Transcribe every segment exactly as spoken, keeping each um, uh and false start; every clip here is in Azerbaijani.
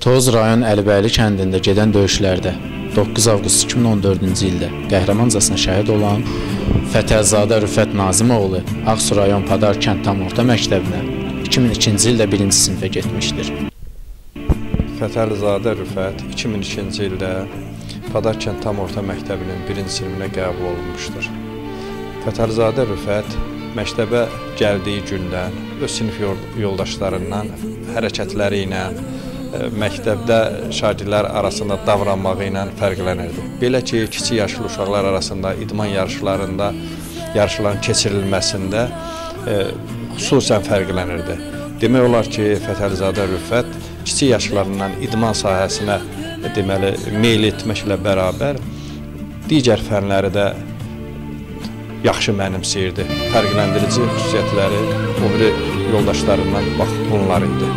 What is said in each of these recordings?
Toz rayon Əlibəyli kəndində gedən döyüşlərdə doqquz avqust iki min on dördüncü ildə qəhrəmancasına şəhid olan Fətəlzadə Rüfət Nazimoğlu Ağsu rayon Padar kənd tam orta məktəbinə iki min ikinci ildə birinci sinifə getmişdir. Fətəlzadə Rüfət iki min ikinci ildə Padar kənd tam orta məktəbinin birinci sinifinə qəbul olunmuşdur. Fətəlzadə Rüfət məktəbə gəldiyi gündən öz sinif yoldaşlarından hərəkətləri ilə, məktəbdə şagirdlər arasında davranmağı ilə fərqlənirdi. Belə ki, kiçik yaşlı uşaqlar arasında idman yarışlarında, yarışların keçirilməsində e, xüsusən fərqlənirdi. Demək olar ki, Fətəlzadə Rüfət kiçik yaşlarından idman sahəsinə e, deməli, meyl etməklə bərabər digər fənləri də yaxşı mənimsəyirdi. Fərqləndirici xüsusiyyətləri o biri yoldaşlarından bax bunlar idi.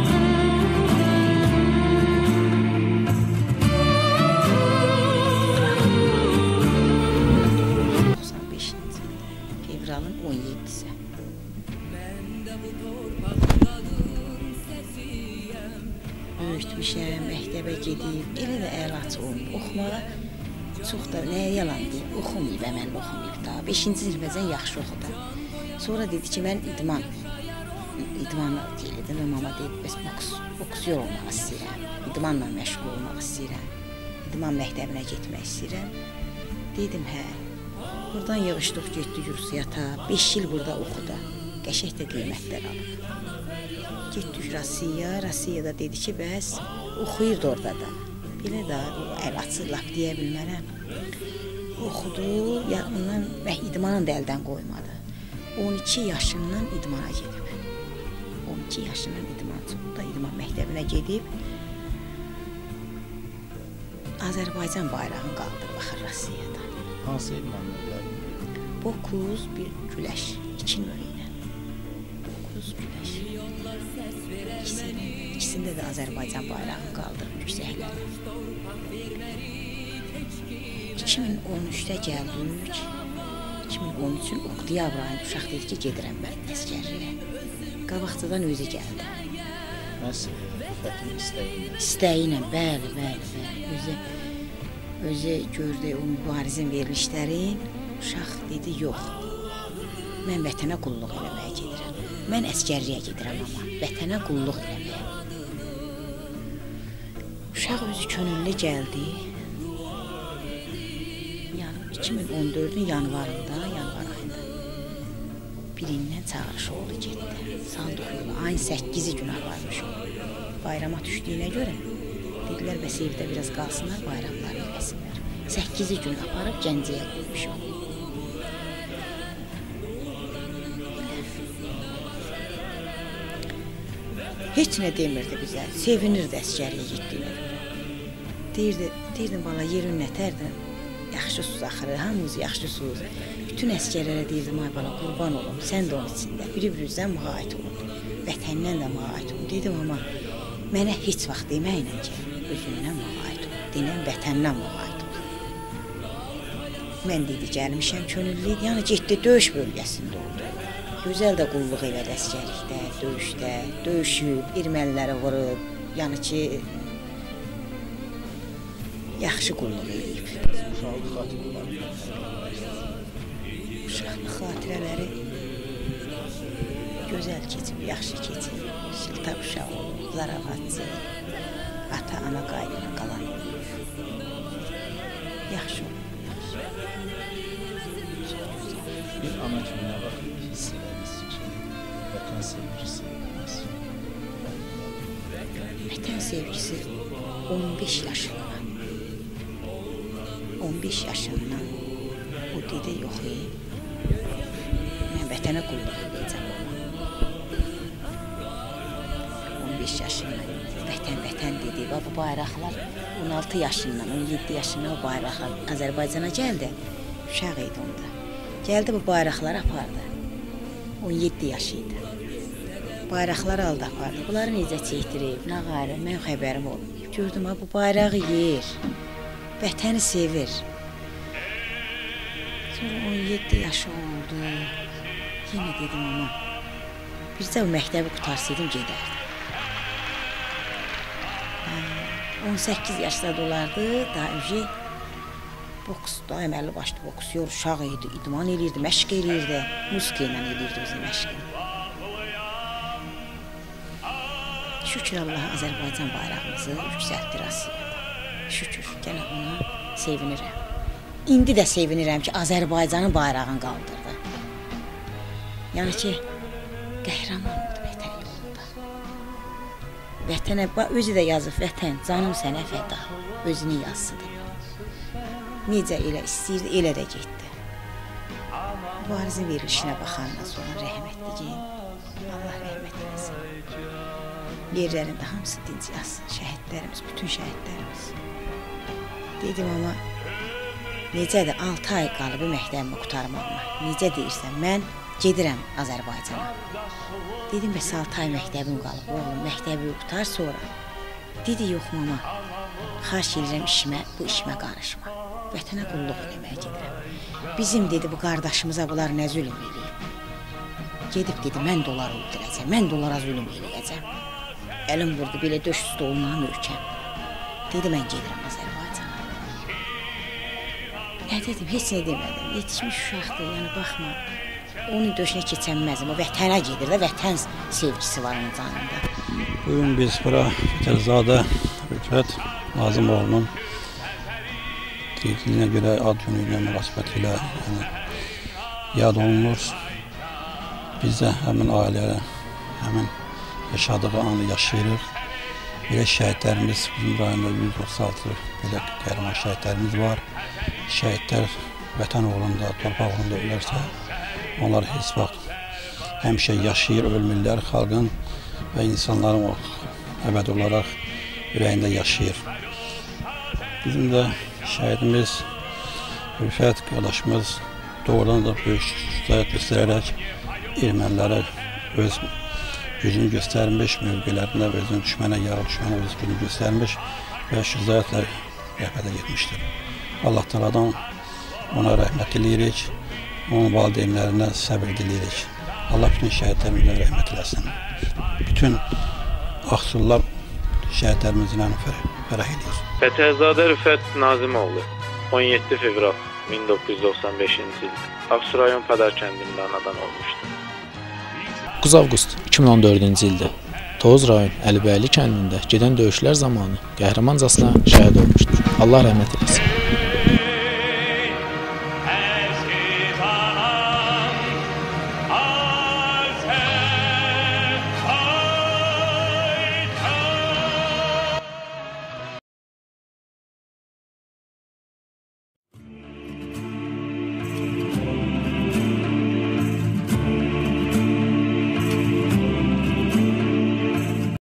Fevralın on yeddisi. Böyütmüşəm, məktəbə gedib, elə də əlaçı olub. Oxumağa çox da nəyə yalan deyib, oxumayıb, əməlli oxumayıb da. beşinci sinifəcən yaxşı oxudu. Sonra dedi ki, mən idman, idmanla deyildim və mama deyib, bəs boks, boksyor olmaq istəyirəm, idmanla məşğul olmaq istəyirəm, idman məktəbinə getmək istəyirəm. Dedim, hə, buradan yığışdıq, getdik Rusiyata, beş il burada oxudu, qəşək də qiymətlər alıb. Getdik Rusiya, Rusiyada dedi ki, bəs oxuyurdu orada da. Belə də əlaçı laf deyə bilmərəm. Oxudu, ondan idmanı da əldən qoymadı. on iki yaşından idmana gedib. on iki yaşından idman çıxdı, idman məktəbinə gedib. Azərbaycan bayrağını qaldırıb baxır Rusiyada. Hansı idmanlar? Boks, bir güləş, iki növ ilə. Boks, güləş. İkisində də Azərbaycan bayrağını qaldırıb yüksəklərə. iki min on üçdə gəldik. iki min on üçün oktyabr ayında uşaq dedi ki, gedirəm mən əskərliyə. Qabaqcadan özü gəldi. Məhz Rüfətin istəyi ilə? İstəyi ilə, bəli, bəli, bəli. Özü, özü gördü o mübarizin verilişlərin. Uşaq dedi, yox, mən vətənə qulluq eləməyə gedirəm. Mən əskərliyə gedirəm amma, vətənə qulluq eləməyə. Uşaq özü könüllü gəldi. iki min on dördün yanvarında, yanvar ayında birindən çağırış oldu, getdi. Sandıq yolu, ayın səkkizi günə varmış o. Bayrama düşdüyünə görə dedilər, bəs evdə biraz qalsınlar, bayramları eləsinlər. səkkizi gün aparıb Gəncəyə qoymuş o. Heç nə demirdi bizə, sevinirdi əskəriyə getdiyinə görə. Deyirdi, deyirdim, bala, yerin nətərdir? Yaxşı suz axırı, hamımız yaxşı suz. Bütün əskərlərə deyirdim, ay bala, qurban olum, sən də onun içində. Bir-birinizdən müğayət olun, vətəndən də müğayət olun. Dedim, amma mənə heç vaxt deməklə ki, özündən müğayət olun, denən vətəndən müğayət olun. Mən dedi, gəlmişəm könüllü, yəni getdi, döyüş bölgəsində oldu. Gözəl də qulluq elədi əskərlikdə, döyüşdə, döyüşüb, erməniləri vurub, yəni ki, yaxşı qulluq eləyib. Uşaqlıq xatirələri gözəl keçib, yaxşı keçib. Şiltab uşaq olub, zarafatçı, ata-ana qaydına qalan olub. Yaxşı olub, yaxşı. Bir ana kimi nə var hiss edəniz ki, vətən sevgisi? Vətən sevgisi on beş yaşından. on beş yaşından o dedi, yox, mən vətənə qulluq edəcəm ama. on beş yaşından vətən, vətən dedi. Bu bayraqlar on altı yaşından, on yeddi yaşından o bayraqlar Azərbaycana gəldi. Uşaq idi onda. Gəldi, bu bayraqları apardı. on yeddi yaşı idi. Bayraqları aldı, apardı. Bunları necə çəkdirib, nə qarı, mən xəbərim olmayıb. Gördüm, bu bayrağı yer. Vətəni sevir. Sonra on yeddi yaşı oldu. Yenə dedim, ama bircə o məktəbi qutarsaydım, gedərdim. on səkkiz yaşda dolardı, daha öncə boks, daha əməlli başlı boksyor, uşaq idi, idman elirdi, məşq elirdi, musiqi ilə elirdi bizi məşqini. Şükür Allah Azərbaycan bayrağımızı yüksəltdir Asiyada. Şükür, gənə ona sevinirəm. İndi də sevinirəm ki, Azərbaycanın bayrağını qaldırdı. Yəni ki, qəhrəman oldu vətən yolunda. Vətənə, özü də yazıb, vətən, canım sənə fəda, özünün yazısıdır. Necə elə istəyirdi, elə də getdi. Mübarizin verilişinə baxandan sonra rəhmətliyin, Allah rəhmət eləsin. Yerlərində hamısı dinc yazsın, şəhidlərimiz, bütün şəhidlərimiz. Dedim, amma necədir, altı ay qalıbı məktəbimi qutarmağıma. Necə deyirsən, mən gedirəm Azərbaycana. Dedim, bəs altı ay məktəbim qalıb, oğlum, məktəbi qutar sonra. Dedi, yox mama, xahiş edirəm işimə, bu işimə qarışma. Vətənə qulluq eləməyə gedirəm. Bizim, dedi, bu qardaşımıza bunlar nə zülüm eləyib. Gedib, dedi, mən dolar öldürəcəm, mən dolara zülüm eləyəcəm. Əlim vurdu, belə döş üstü olunan ölkəm. Dedi, mən gedirəm Azərbaycana. Nə dedim, heç nə demədim. Yetişmiş uşaqdır, yəni baxma. Onun döşünə keçənməzim, o vətənə gedir də, vətən sevgisi var onun canında. Bugün biz bura Fətəlzadə Rüfət Nazımoğlu'nun diriliyinə görə ad günü ilə münasibəti ilə yəni, yad olunur. Biz də həmin ailəyə, həmin yaşadığı anı yaşayırıq. Belə şəhidlərimiz, bizim rayonda yüz otuz altı belə qəhrəman şəhidlərimiz var. Şəhidlər vətən uğrunda, torpaq uğrunda ölərsə, onlar heç vaxt həmişə yaşayır, ölmürlər, xalqın və insanların o əbəd olaraq ürəyində yaşayır. Bizim də şəhidimiz Rüfət qardaşımız doğrudan da böyük şücaət göstərərək ermənilərə öz gücünü göstərmiş, mövqelərində özünün düşmənə, yağı düşmənə öz gücünü göstərmiş və şücaətlə rəhbətə getmişdir. Allah təaladan ona rəhmət diləyirik, onun valideynlərinə səbir diləyirik. Allah bütün şəhidlərimizə rəhmət eləsin. Bütün Ağsullar şəhidlərimizlə fərəh edir. Fətəlzadə Rüfət Nazımoğlu on yeddi fevral min doqquz yüz doxsan beşinci il Ağsu rayon Padar kəndində anadan olmuşdur. doqquz avqust iki min on dördüncü ildə Tovuz rayon Əlibəyli kəndində gedən döyüşlər zamanı qəhrəmancasına şəhid olmuşdur. Allah rəhmət eləsin.